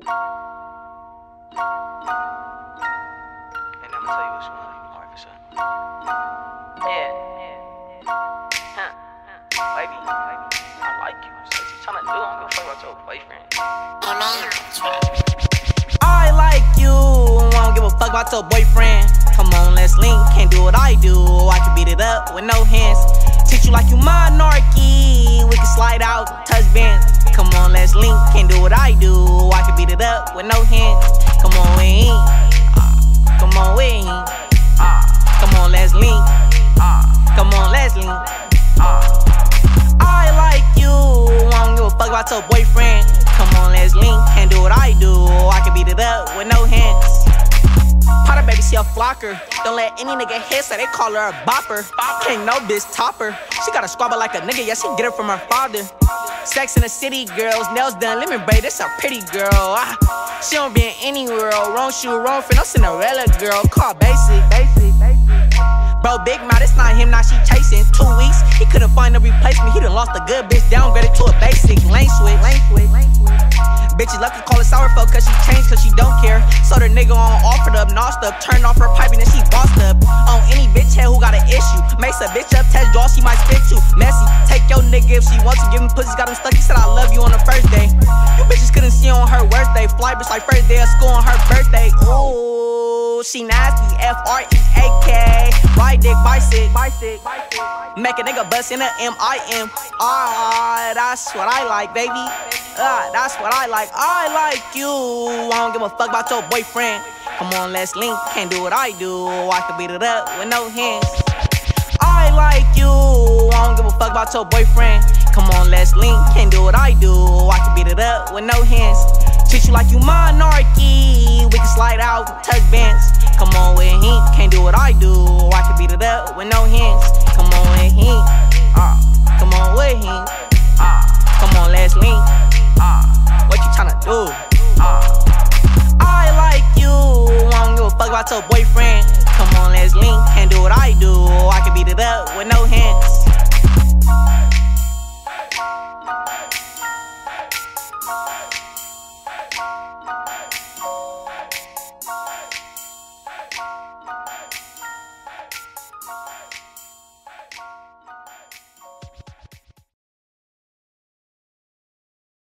I'ma tell you what you want. Alright, for sure. Yeah. Baby, I like you. So what you tryna do? I don't give a fuck about your boyfriend. I like you. I don't give a fuck about your boyfriend. Come on, let's link. Can't do what I do. I can beat it up with no hands. Teach you like you monarchy. We can slide out, touch bands. Come on, let's link. Can't do what I do. I can beat it up with no hands. Come on, we ain't. Come on, we ain't. Come on, let's link. Come on, let's link. I like you. I don't give a fuck about your boyfriend. Come on, let's link. Can't do what I do. I can beat it up with no hands. Potter baby, she a flocker. Don't let any nigga hit, so they call her a bopper. Can't no bitch topper. She got a squabble like a nigga, yeah, she get it from her father. Sex in the city, girls, nails done, lemon braid, this a pretty girl. She don't be in any world, wrong shoe, wrong fit, no Cinderella girl, call basic. Bro, big mouth, it's not him, now she chasing. 2 weeks, he couldn't find a replacement. He done lost a good bitch, downgraded to a basic. Lane switch. Bitches lucky call it sour fuck cause she changed cause she don't care. So the nigga on offered up, nosed up, turned off her piping and she bossed up. On any bitch head who got an issue. Makes a bitch up, test draw, she might spit you. Messy, take your nigga if she wants to. Give him pussy, got him stuck, he said I love you on the first day. You bitches couldn't see on her worst day. Fly bitch like first day of school on her birthday. Ooh, she nasty, F-R-E-A-K. Ride dick, bicycle. Make a nigga bust in a M-I-M. That's what I like, baby. That's what I like. I like you. I don't give a fuck about your boyfriend. Come on, let's link. Can't do what I do. I can beat it up with no hands. I like you. I don't give a fuck about your boyfriend. Come on, let's link. Can't do what I do. I can beat it up with no hands. Treat you like you monarchy. We can slide out, touch bands. Come on with him. Can't do what I do. I can beat it up with no hands. Come on with him. Come on